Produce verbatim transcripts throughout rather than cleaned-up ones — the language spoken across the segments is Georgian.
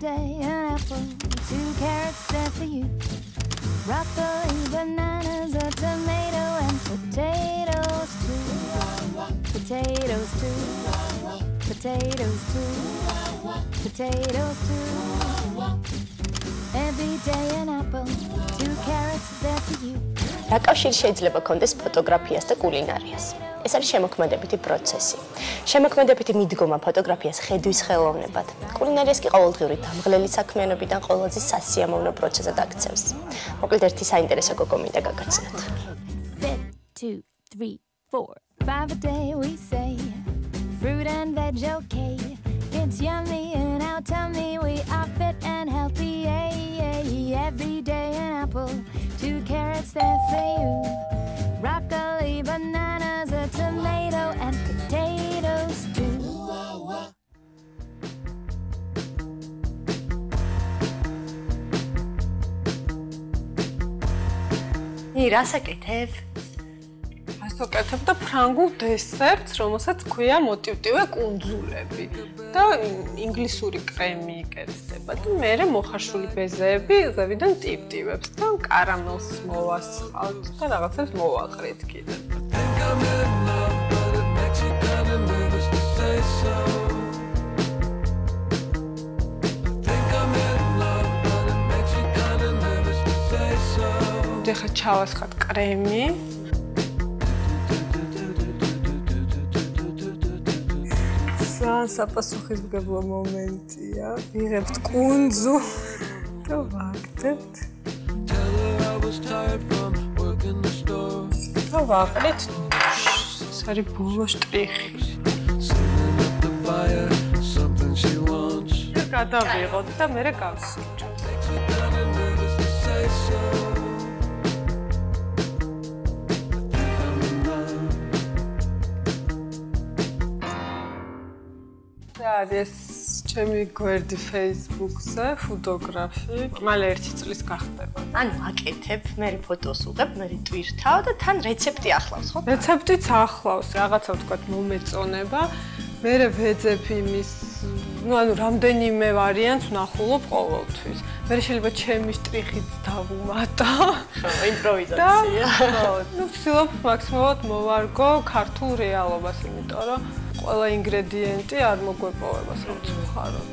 რა კავშირი შეიძლება გქონდეს ფოტოგრაფიას და კულინარიას? ეს არის შემოქმედებითი პროცესი. შემოქმედებითი მიდგომა ფოტოგრაფიას ხედვის ხელოვნებად. კულინარიას კი ყოველდღიური დამღლელი საქმიანობიდან ყველაზე სასიამოვნო პროცესად აქცევს. მოკლედ ერთი საინტერესო გოგო მინდა გაგაცნოთ. two, three, four. Five a day we say, fruit and veg okay. It's yummy in our tummy, we are fit and healthy. Every day an apple, two carrots there for you. Broccoli, bananas, a tomato, and potatoes too. Ირასაკეთებ? ასაკეთებ და ფრანგულ დესერტს, რომელსაც ქვია მოტივტივე კუნძულები და ინგლისური კრემი იკეთება და მერე მოხარშული ბეზეები ზევიდან ტიპტივებს და კარამელს მოვასხავთ და რაღაცებს მოვაყრით კიდე. ეხლა ჩავასხათ კრემი. საპასუხისმგებლო მომენტია. ვიღებთ კუნძულ და ვაგდებთ. და ვაყრით. ეს არის ბოლო შტრიხი. გადავიღოთ და მერე გავსურჯოთ. ეს ჩემი გვერდი Facebook-ზე, ფოტოგრაფი, მალე ერთი წლის გახდება. ანუ აკეთებ, მე ფოტოს უღებ, მე ტვირთავ და თან რეცეპტი ახლავს, ხო? რეცეპტიც ახლავს, რაღაცა ვთქვათ, მომეწონება. მე ვეძებ იმის, ну, ანუ რამდენიმე ვარიანტს ვნახულობ ყოველთვის. მე შეიძლება ჩემი შტრიხით დავუმატო. ხო, იმპროვიზაცია. ხო, ну, ვცდილობ მაქსიმალურად მოვარგო ქართულ რეალობას, იმიტომ რომ ყველა ინგრედიენტი არ მოგვეპოვება სამწუხაროდ.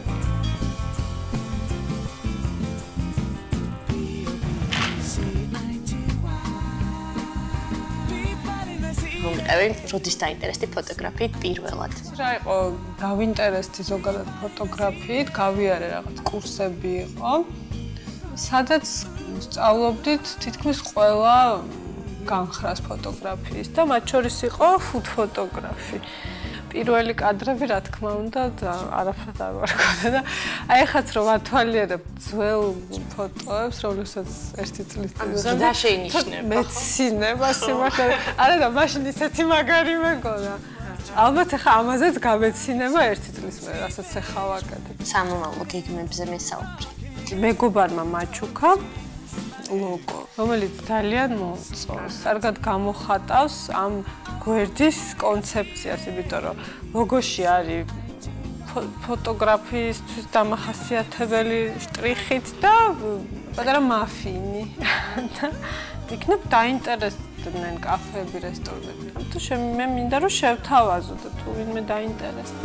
მომყევი, როდის დაინტერესდი ფოტოგრაფიით პირველად? რა იყო, დავინტერესდი ზოგადად ფოტოგრაფიით, გავიარე რაღაც კურსები იყო. სადაც სწავლობდით თითქმის ყველა განხრას ფოტოგრაფიის და მათ შორის იყო food photography. პირველი კადრები, რა თქმა უნდა, არაფრად არ ვარქოდა და აი ახაც რომ ვათვალიერებ ძველ ფოტოებს, რომლებსაც ერთი წლის წინ და შეინიშნება. მეცინება სიმართლე. არა და მაშინ ისეთი მაგარი მეგონა. ალბათ ახლა ამაზეც გამეცინება ერთი წლის მერე, რასაც ახლა ვაკეთებ. სამომავლო გეგმებზე მესაუბრე. მეგობარმა მაჩუკა ლოგო, რომელიც ძალიან მოუწონს. კარგად გამოხატავს ამ გვერდის კონცეფციას, იმიტომ რომ ლოგოში არის ფოტოგრაფიისთვის დამახასიათებელი შტრიხით და პატარა მაფინი. იქნებ დაინტერესდნენ კაფეები, რესტორნები. თუ მე მინდა რომ შევთავაზო და თუ ვინმე დაინტერესდა.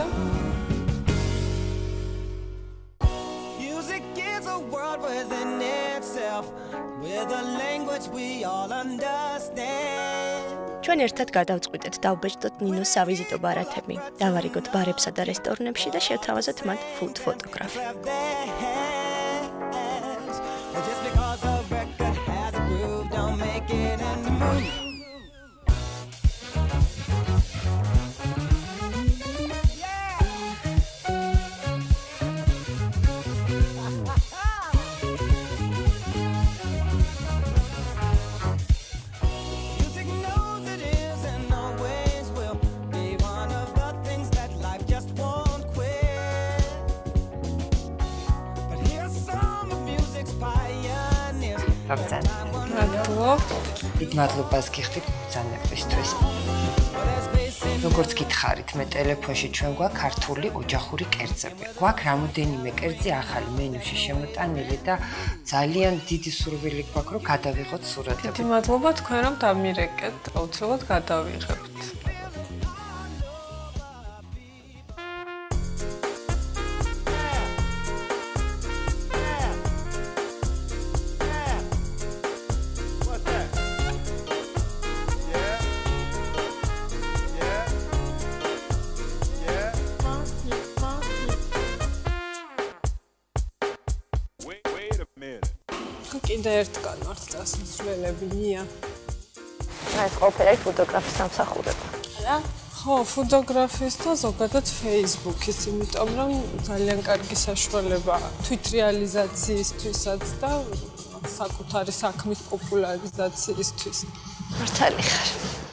With a language we all understand. ჩვენ ერთად გადავწყვიტეთ დავბეჭდოთ ნინოს სავიზიტო ბარათები, დავარიგოთ ბარებსა და რესტორნებში და შევთავაზოთ მათ food photography. Just because a record has a groove, don't make it a move. მოგზავნეთ. მადლობთ. დიდ მადლობას გიხდით ბრძანებისთვის. როგორც გითხარით, მე ტელეფონში ჩვენ გვაქვს ქართული ოჯახური კერძები. გვაქვს რამოდენიმე კერძი ახალი მენიუში შემოტანილი და ძალიან დიდი სურვილი გვაქვს, რომ გადავიღოთ სურათები. დიდი მადლობა თქვენ რომ დამირეკეთ, აუცილებლად გადავიღებთ. კიდე ერთგან ვართ წასასვლელები ნია. აი, ყველაფერი ფოტოგრაფის სამსახურება. რა? ხო, ფოტოგრაფიის და ზოგადად Facebook-ის, იმიტომ რომ ძალიან კარგი საშუალება თვით რეალიზაციისთვისაც და საკუთარი საქმის პოპულარიზაციისთვის. მართალი ხარ.